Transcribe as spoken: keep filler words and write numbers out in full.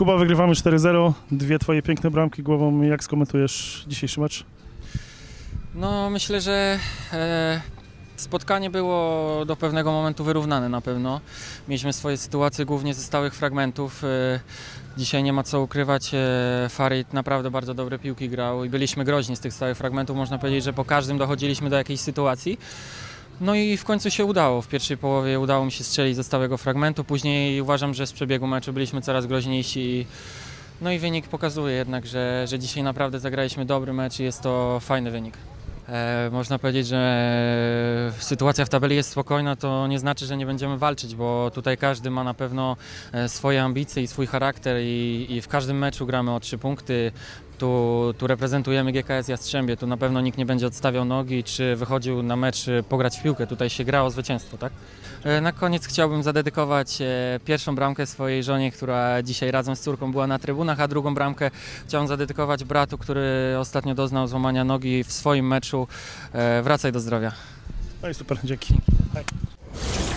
Kuba, wygrywamy cztery zero, dwie twoje piękne bramki głową. Jak skomentujesz dzisiejszy mecz? No myślę, że e, spotkanie było do pewnego momentu wyrównane na pewno. Mieliśmy swoje sytuacje głównie ze stałych fragmentów. E, dzisiaj nie ma co ukrywać, e, Farid naprawdę bardzo dobre piłki grał i byliśmy groźni z tych stałych fragmentów. Można powiedzieć, że po każdym dochodziliśmy do jakiejś sytuacji. No i w końcu się udało. W pierwszej połowie udało mi się strzelić ze stałego fragmentu. Później uważam, że z przebiegu meczu byliśmy coraz groźniejsi. No i wynik pokazuje jednak, że, że dzisiaj naprawdę zagraliśmy dobry mecz i jest to fajny wynik. E, można powiedzieć, że sytuacja w tabeli jest spokojna, to nie znaczy, że nie będziemy walczyć, bo tutaj każdy ma na pewno swoje ambicje i swój charakter i, i w każdym meczu gramy o trzy punkty. Tu, tu reprezentujemy G K S Jastrzębie, tu na pewno nikt nie będzie odstawiał nogi, czy wychodził na mecz pograć w piłkę. Tutaj się gra o zwycięstwo, tak? Na koniec chciałbym zadedykować pierwszą bramkę swojej żonie, która dzisiaj razem z córką była na trybunach, a drugą bramkę chciałem zadedykować bratu, który ostatnio doznał złamania nogi w swoim meczu. Wracaj do zdrowia. No i super, dzięki. Hej.